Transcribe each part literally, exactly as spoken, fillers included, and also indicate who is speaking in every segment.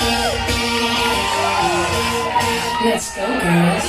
Speaker 1: Let's go, girls.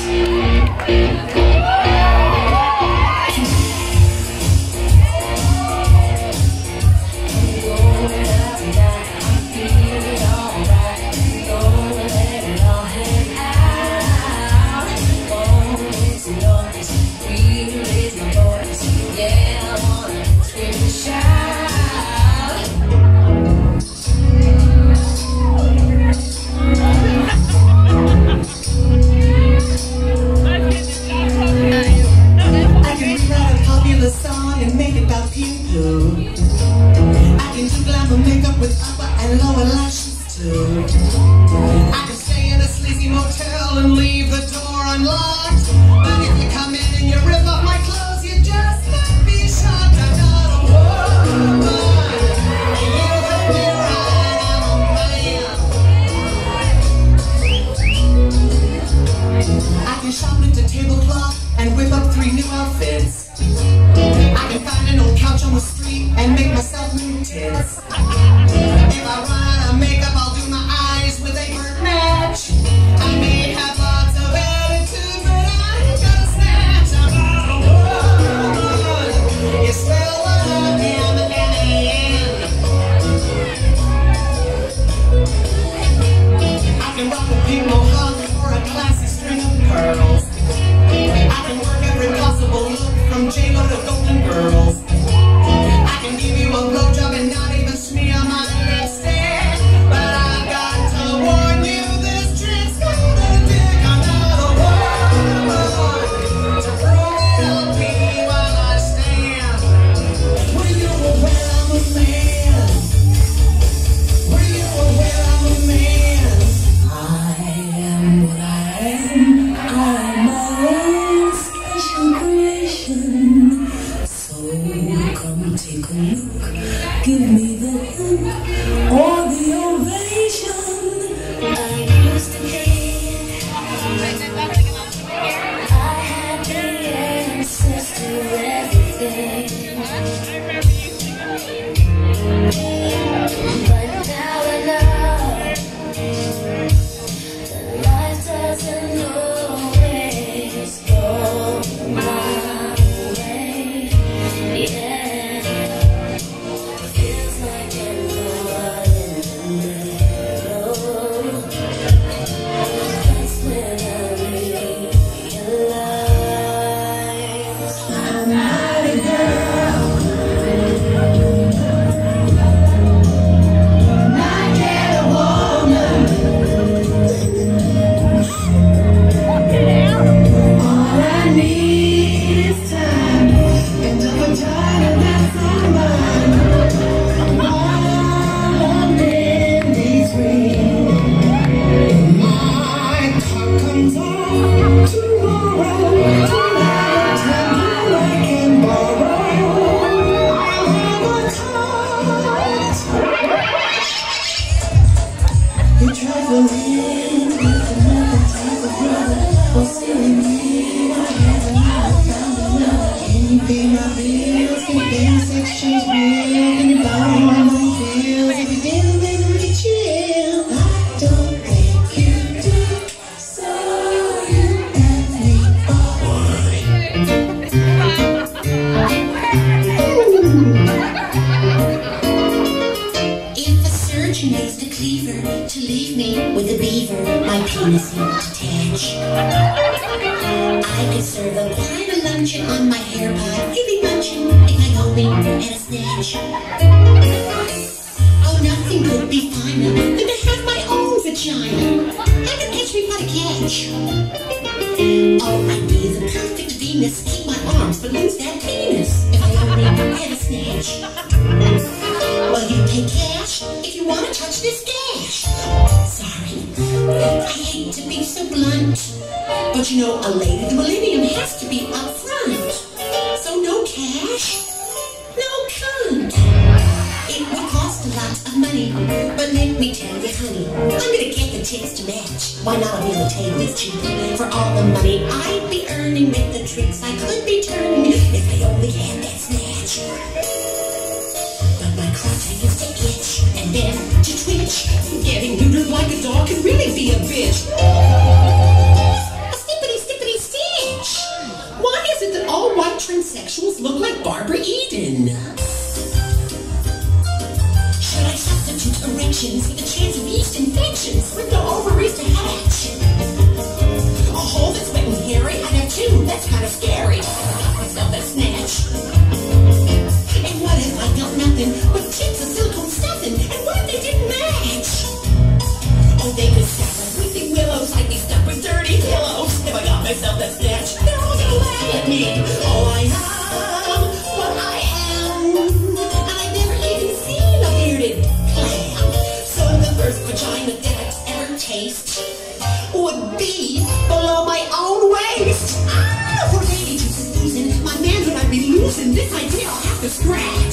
Speaker 2: And make it about you. I can do glamour makeup with upper and lower lashes too. I can stay in a sleazy motel and leave the door unlocked. But if you come in and you rip off my clothes, you just might be shocked. I'm not a woman. You heard me right, I'm a man. I can shop at the tablecloth and whip up three new outfits. I can find an old couch on the street and make myself new tits. If I run out of makeup, I'll do my eyes with a burnt match. I may have lots of attitude, but I ain't gonna snatch. I'm not a woman. You still love me, I'm an alien. I can rock a pink mohawk or a classy string of pearls. I can work every possible look from J-Lo to Golden Girls. I can give you a blowjob and not even smear my lipstick. But I got to warn you, this trick's gonna dick. I'm not a woman to prove it I'll be while I stand. Were you aware I'm a man? Were you aware I'm a man?
Speaker 1: I am what I am. I'm my own special creation. So come take a look. Give me the look or the ovation. I used to think I had the answers to everything. But now I know that life doesn't always go my way. Yeah, feels like I'm caught in the middle. That's when I realize I'm not a girl, not yet a woman. All I need is time and the vagina that's on mine. All in these rings.
Speaker 2: My cock comes off tomorrow. Tonight, tell you I can borrow. I'll have a cut. You try to leave with another type of brother. Or silly me, I haven't found another. Can you pay my bills? Can you pay my sex change bill? Can you buy me my money pills? If you didn't, then we could chill. I don't think you do. So you let me
Speaker 3: If a surgeon used a cleaver to leave me with a beaver, my penis won't attach. I could serve a pint of luncheon on my hair pie. You'd be munching if I only had a snatch. Oh, nothing could be finer than to have my own vagina. I could catch me by the catch. Oh, I'd be the perfect Venus. Keep my arms, but lose that penis if I only had a snatch. Well, you pay cash if you want to touch this gash. Sorry, I hate to be so blunt, but you know, a lady of the millennium has to be upfront. So no cash, no cunt. It would cost a lot of money, but let me tell you, honey, I'm gonna get the chicks to match. Why not? I'll be on the table is cheap. For all the money I'd be earning with the tricks I could be turning if I only had that snatch. But my crotch used to itch and then to twitch, getting neutered like like a dog can really be a bitch. Snippity, snippity, stitch. Why is it that all white transsexuals look like Barbara Eden? Should I substitute erections with a chance of yeast infections with no ovaries to hatch? A hole that's wet and hairy, I have two, that's kind of scary. I got myself that snatch. And what if I got nothing but tips of silicone stuffing? And what if they didn't match? Oh, they could stack like weeping willows, I'd be stuck with dirty pillows. If I got myself that snatch, they're all gonna laugh at me. Oh, I am what I am, and I've never even seen a bearded clam. So the first vagina that I'd ever taste would be below my own waist. Ah, for baby juice is oozing, my manhood I'd be losing. This idea I'll have to scratch.